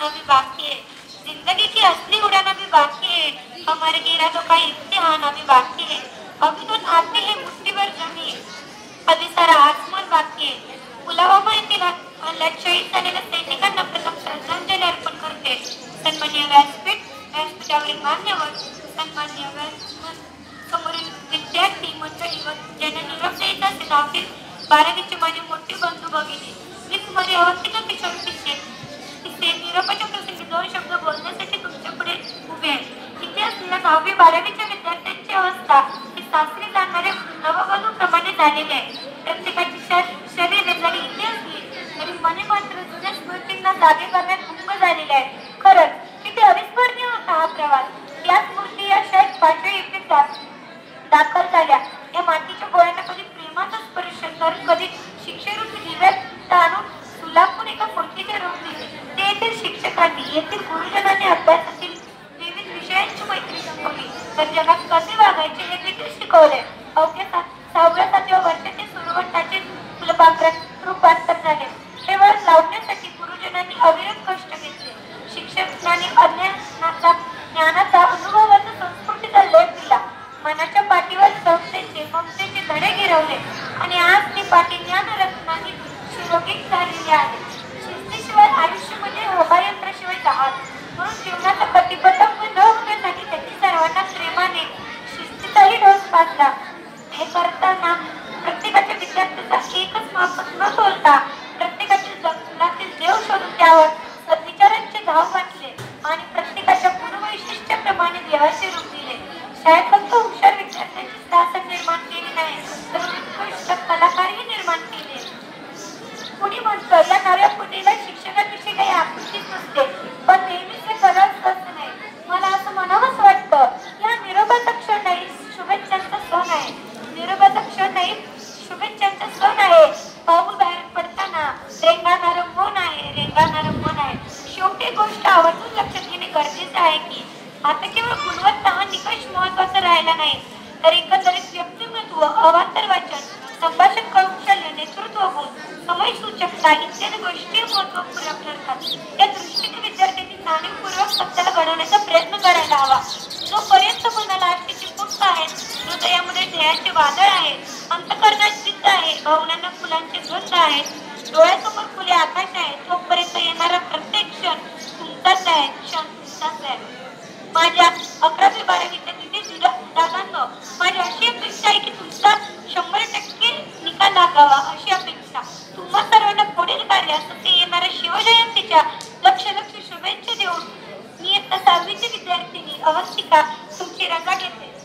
अभी बाकी है, जिंदगी की असली उड़ान अभी बाकी है, हमारे इरादों का इम्तिहान अभी बाकी है, अभी तो आते हैं मुट्ठी भर जमीन, अभी सारा आसमान बाकी आहे. पुलवामा येथील हल्ल्यात शहीद झालेल्या सैनिकांना प्रथम श्रद्धांजली अर्पण करते. सन्माननीय व्यासपीठावरील मान्यवर, सन्माननीय समोरील विद्यार्थी मंडळी व ज्यांना निरोप द्यायचा असेल, 10वी-12वीचे माझे मोठे बंधू भगिनी, मी कुमारी अवस्थिका किशोर इथे निरोपाच्या प्रसंगी 2 शब्द बोलण्यासाठी तुमच्या पुढे उभे आहे. इथे असलेल्या 10वी-12वीच्या विद्यार्थ्यांची अवस्था ही सासरी जाणाऱ्या नववधूप्रमाणे झालेली आहे. प्रत्येकाची शरीरे जरी इथे असली तरी मने मात्र जुन्या स्मृतींना जागे करण्यात गुंग झालेले आहे. खरंच किती अविस्मरणीय होता हा प्रवास. या स्मृती या शाळेत 5व्या इयत्तेत दाखल झाल्या. या मातीच्या गोळ्यांना कधी प्रेमाचा स्पर्श तर कधी शिक्षेरूपी दिव्यात आणून सुलापून एका मूर्तीचे रूप दिले. ते येथील शिक्षकांनी, येथील गुरुजनांनी अभ्यासातील विविध विषयांची मैत्री जमवली, तर जगात कसे वागायचे हे देखील शिकवले. अवघ्या 6व्या-7व्या वर्षाचे सुरुवाताचे रूपांतर झाले. हे वळ लावण्यासाठी गुरुजनांनी अविरत कष्ट घेतले. शिक्षकांनी ज्ञानाचा, अनुभवाचा, संस्कृतीचा लेप दिला. मनाच्या पाठीवर समतेचे, ममतेचे धडे गिरवले आणि आज ती पाठी ज्ञानरत्नांनी सुरक्षित झालेली आहे. शिस्तीशिवाय आयुष्यामध्ये होबायंत्राशिवाय जहाज. म्हणून जीवनाचा प्रतिबद्धक न होण्यासाठी त्यांनी सर्वांना प्रेमाने शिस्तीचाही डोस पाजला. हे करताना प्रत्येकाच्या विद्यार्थ्याचा एकच मापक न तोलता प्रत्येकाच्या जगण्यातील देव शोधून त्यावर सद्विचारांचे धाव घातले आणि प्रत्येकाच्या गुणवैशिष्ट्याप्रमाणे देवाचे रूप दिले. शाळेत फक्त हुशार विद्यार्थ्यांची शासन निर्माण केली नाही, तर उत्कृष्ट कलाकारही निर्माण केले. कुणी म्हणतं या नव्या पिढीला शिक्षकांविषयी काही आपुलकीच नसते, पण नेहमीच हे खरंच असं नाही. मला असं म्हणावंच वाटतं, या निरोपाचा क्षण नाही, शुभेच्छांचा सण आहे. निरोपाचा क्षण नाही, शुभेच्छांचा सण आहे. पाऊल बाहेर पडताना रेंगाणारं मन आहे, रेंगाणारं मन आहे. शेवटी गोष्ट आवर्जून लक्षात घेणे गरजेचे आहे की आता केवळ गुणवत्ता हा निकष महत्वाचा राहिला नाही, तर एकंदरीत व्यक्तिमत्व, अवांतर वाचन, संभाषण कौशल्य, नेतृत्व गुण, समय सूचकता इत्यादी गोष्टी महत्वपूर्ण ठरतात. या दृष्टीने विद्यार्थ्यांनी जाणीवपूर्वक स्वतःला घडवण्याचा प्रयत्न करायला हवा. जोपर्यंत मनाला आशेची फुटत आहे, हृदयामध्ये ध्येयाचे वादळ आहे, अंतःकरणात जिद्द आहे, भावनांना फुलांचे गंध आहे, डोळ्यासमोर खुले आकाश आहे, तोपर्यंत येणारा प्रत्येक क्षण तुमचाच आहे, क्षण तुमचाच आहे. माझ्या 11वी-12वीच्या तिथे दादांनो, माझी अशी अपेक्षा आहे की तुमचा 100% निकाल लागावा, अशी अपेक्षा. तुम्हा सर्वांना पुढील कार्यासाठी येणाऱ्या शिवजयंतीच्या लक्ष शुभेच्छा देऊन मी आता 6वीची विद्यार्थिनी अवस्थिका तुमची रजा घेते.